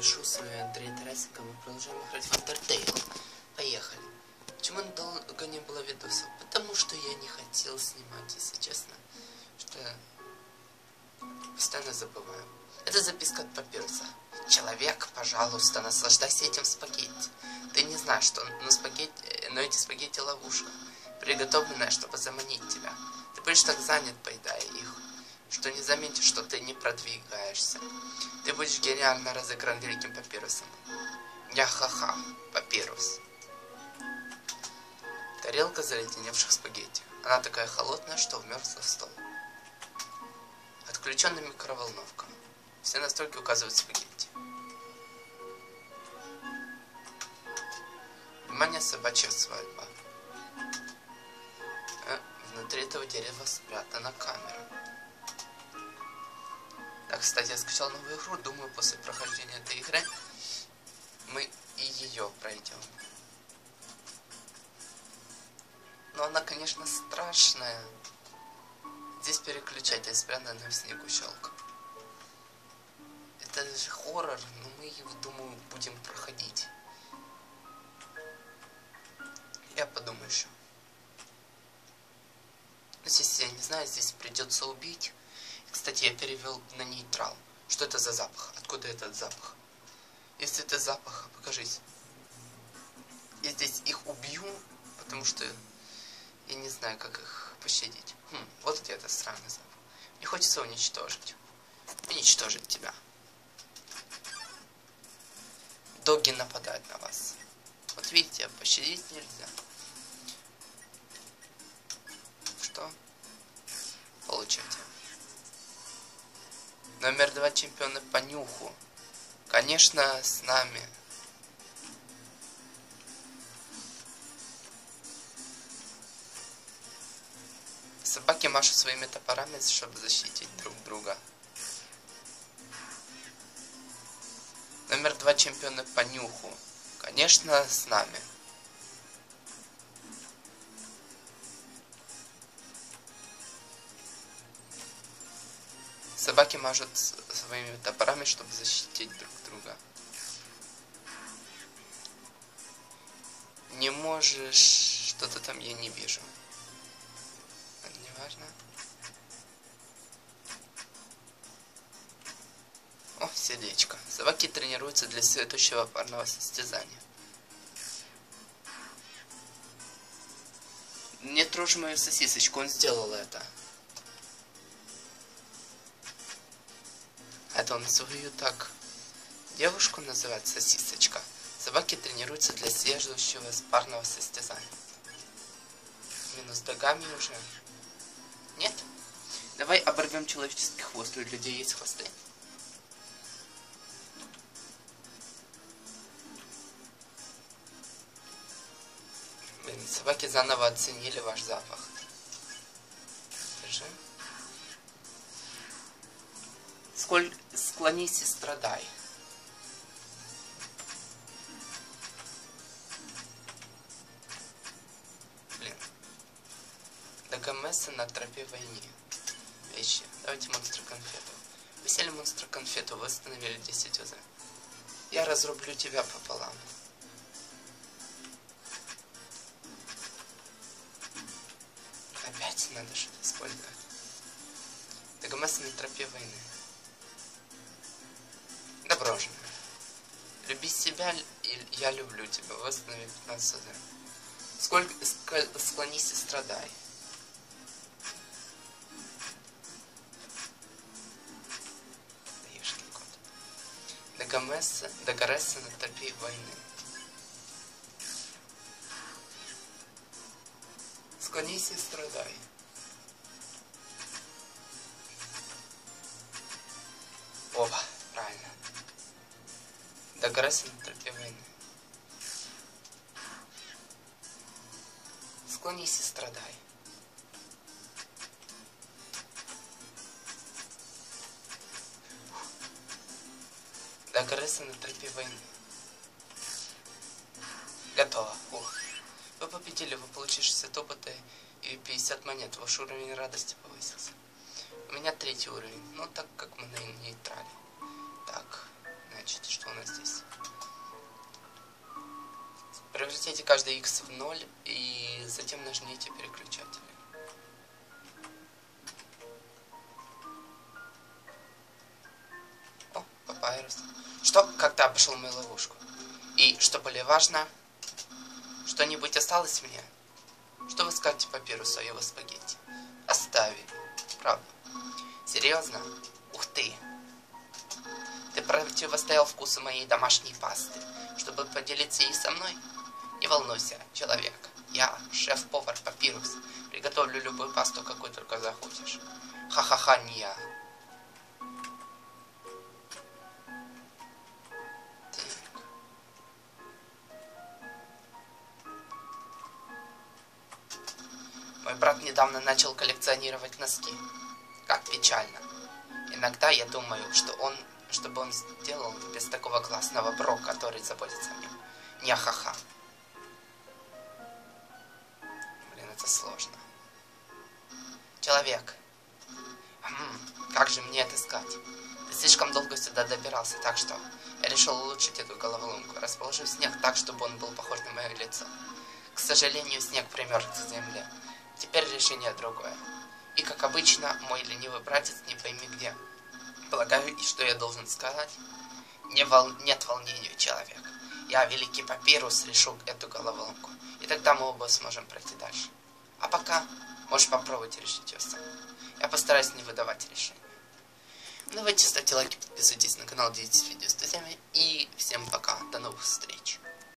шоу, с вами Андрей Тарасенко, мы продолжаем играть в Undertale. Поехали. Почему долго не было видосов? Потому что я не хотел снимать, если честно. Что постоянно забываю. Это записка от Папируса. Человек, пожалуйста, наслаждайся этим спагетти. Ты не знаешь, что но эти спагетти ловушка, приготовленная, чтобы заманить тебя. Ты будешь так занят, поедая их, что не заметишь, что ты не продвигаешься. Ты будешь гениально разыгран великим Папирусом. Я ха-ха, Папирус. Тарелка заледеневших спагетти. Она такая холодная, что вмерзла в стол. Отключенная микроволновка. Все настройки указывают спагетти. Внимание, собачья свадьба. Внутри этого дерева спрятана камера. Так, кстати, я скачал новую игру. Думаю, после прохождения этой игры мы и ее пройдем. Но она, конечно, страшная. Здесь переключатель спрятан в снегу щелк. Это же хоррор, но мы его, думаю, будем проходить. Я подумаю еще. Ну, если я не знаю, здесь придется убить. Кстати, я перевел на нейтрал. Что это за запах? Откуда этот запах? Если это запах, покажись. Я здесь их убью, потому что я не знаю, как их пощадить. Вот где-то странный запах. Мне хочется уничтожить. Уничтожить тебя. Доги нападают на вас. Вот видите, пощадить нельзя. Что? Получайте. Номер 2 чемпионы по нюху. Конечно, с нами. Собаки машут своими топорами, чтобы защитить друг друга. Номер 2 чемпионы по нюху. Конечно, с нами. Собаки мажут своими топорами, чтобы защитить друг друга. Не можешь... Что-то там я не вижу. Это не важно. О, сердечко. Собаки тренируются для следующего парного состязания. Не трожь мою сосисочку, он сделал это. Это он свою так девушку называет сосисочка. Собаки тренируются для следующего парного состязания. Минус догами уже. Нет? Давай оборвем человеческий хвост. У людей есть хвосты. Блин, собаки заново оценили ваш запах. Держи. Склонись и страдай. Блин. Дагомеса на тропе войны. Вещи. Давайте монстра конфету. Вы сели монстра конфету, вы восстановили 10 УЗ. Я разрублю тебя пополам. Опять надо что-то использовать. Дагомеса на тропе войны. Добро же. Люби себя, и я люблю тебя. Восстанови 15 УЗ. Склонись и страдай. Ешкин кот. Дагомеса на тропе войны. Склонись и страдай. Опа, правильно. Дагомеса на тропе войны. Склонись и страдай. Дагомеса на тропе войны. Готово. Вы победили, вы получили 60 опыта и 50 монет. Ваш уровень радости повысился. У меня 3-й уровень. Ну, так как мы на нейтрале. Так, значит, что у нас здесь? Поместите каждый X в 0 и затем нажмите переключатели. О, папайрус. Что? Как ты обошел мою ловушку? И, что более важно, что-нибудь осталось мне? Что вы скажете папирусу о его спагетти? Оставили. Правда. Серьезно? Ух ты. Ты противостоял вкусу моей домашней пасты, чтобы поделиться ей со мной? Не волнуйся, человек. Я, шеф-повар Папирус, приготовлю любую пасту, какую только захочешь. Ха-ха-ха, не я. Так. Мой брат недавно начал коллекционировать носки. Как печально. Иногда я думаю, чтобы он сделал без такого классного бро, который заботится о нем. Не ха-ха. Блин, это сложно. Человек. Как же мне отыскать? Ты слишком долго сюда добирался, так что я решил улучшить эту головоломку. Расположив снег так, чтобы он был похож на мое лицо. К сожалению, снег примерз к земле. Теперь решение другое. И, как обычно, мой ленивый братец не пойми где. Полагаю, и что я должен сказать? Нет волнения, человек. Я, великий Папирус, решу эту головоломку. И тогда мы оба сможем пройти дальше. А пока можешь попробовать решить ее сам. Я постараюсь не выдавать решения. Давайте ставьте лайки, подписывайтесь на канал, делитесь видео с друзьями. И всем пока. До новых встреч.